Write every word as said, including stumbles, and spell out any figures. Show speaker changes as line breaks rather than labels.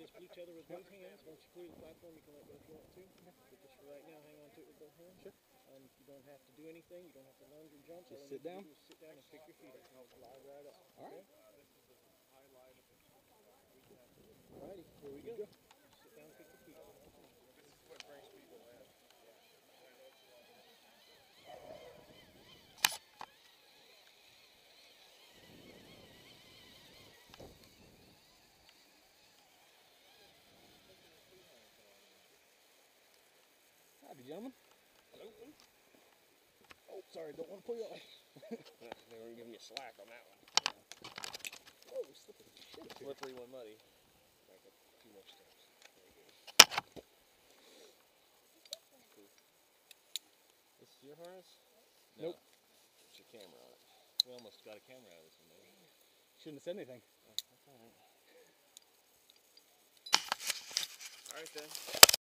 this to each other with both hands. Once you clear the platform, you can let go if you want to. But just for right now, hang on to it with both hands.
Sure.
Um, you don't have to do anything. You don't have to lunge or jump.
Just
All
sit down.
Do is sit down and pick your feet up. I'll slide right up.
All right.
Okay? Alrighty, here we go. go. Sit down and pick your feet up.
This is what brings people in.
Howdy, gentlemen.
Hello.
Oh, sorry, don't want to pull you off.
They were giving you slack on that one.
Oh, slippery shit up here.
Slippery one muddy. Back up two more steps. Very good. Cool. This is your harness? No.
Nope.
It's your camera on it. We almost got a camera out of this one, maybe.
Shouldn't have said anything.
Oh, that's alright. Alright then.